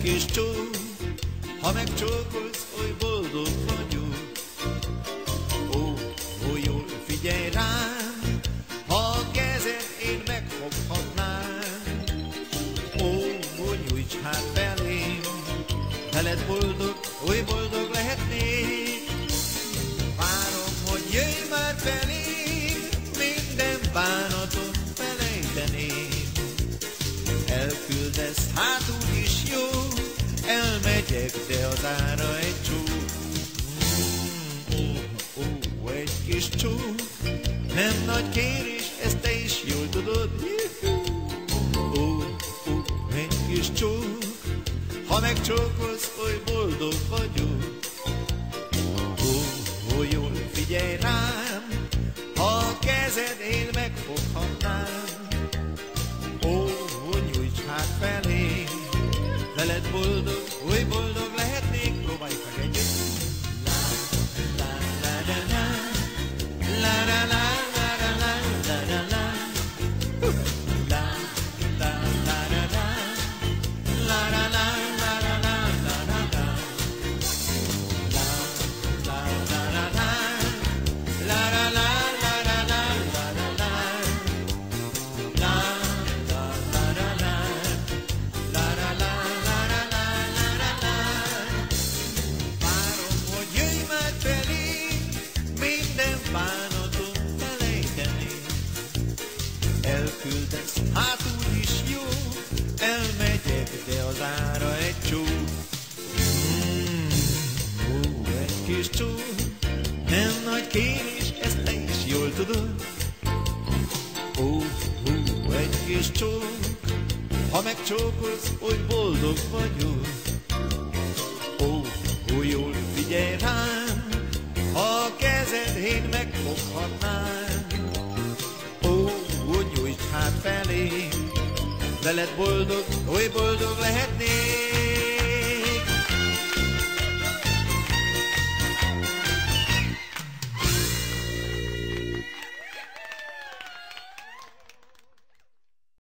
kis csók, ha megcsókolsz, oly boldog vagyok. Ó, jól figyelj rám, ha a kezed én megfoghatnám. Ó, nyújts hát felém, veled boldog, oly boldog lehetnék. Várom, hogy jöjj már felém, minden bánatot felejteném. Elküldesz, hát úgyis jó, elmegyek, de az ára egy csók. Egy kis csók, nem nagy kérés, ezt te is jól tudod. Egy kis csók, ha megcsókolsz, oly boldog vagyok. Jól figyelj rám, ha a kezed én megfoghatnám. Nyújts hát felém, veled boldog, oly boldog lehetnék. Próbáljuk meg együtt. Elküldesz, hát úgyis jó, elmegyek, de az ára egy csók. Egy kis csók, nem nagy kérés, ezt te is jól tudod. Egy kis csók, ha megcsókolsz, oly boldog vagyok. Jól figyelj rám, ha a kezed én megfoghatnám. Nyújts hát felém, veled boldog, oly boldog lehetnék.